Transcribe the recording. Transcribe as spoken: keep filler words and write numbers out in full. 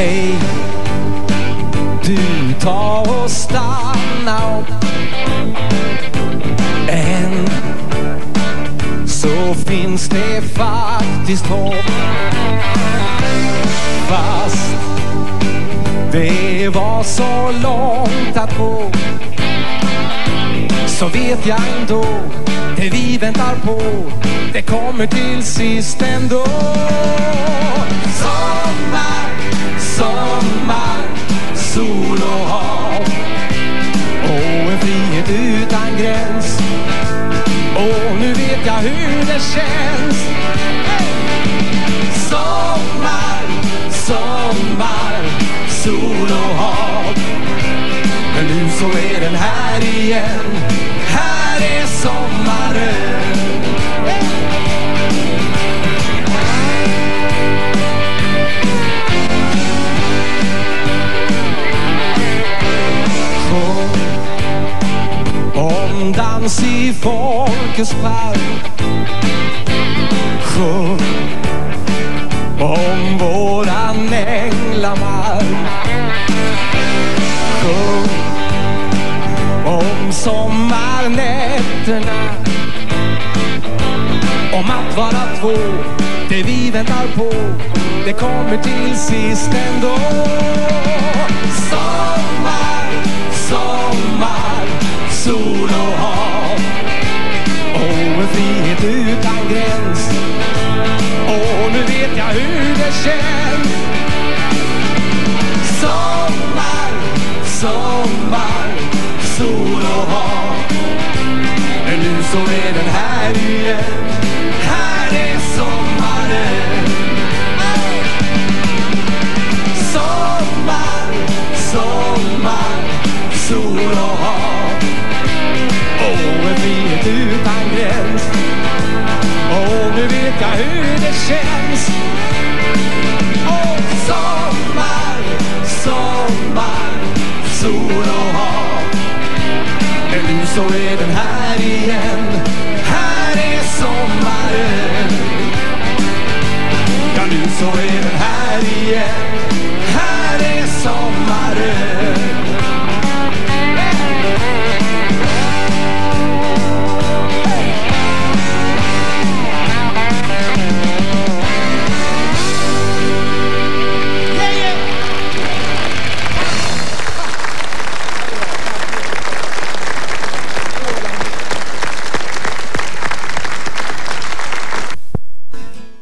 Hej, du, ta och stanna upp. Än så finns det faktiskt hopp. Fast det var så långt att gå, så vet jag ändå, det vi väntar på, det kommer till sist ändå. Sommar, sommar, sol och hav, och en frihet utan gräns. Och nu vet jag hur det känns. Sommar, sommar, sol och hav, men nu så är den här igen. Här är sommaren. Sjung om dans i folkets park. Sjung om våran änglamark. Sjung om sommarnätterna, om att vara två, det vi väntar på, det kommer till sist ändå. Sommar, sommar, sol och hav, och en frihet utan gräns. Och nu vet jag hur det känns. Sommar, sommar, sol och hav, men nu så är den här igen. Här är sommaren. Sommar, sommar, sol och hav, och en frihet utan gräns. Och nu vet jag hur det känns. Och sommar, sommar, sol och hav, men nu så är den här igen. Här är sommaren. Ja, nu så är den här igen.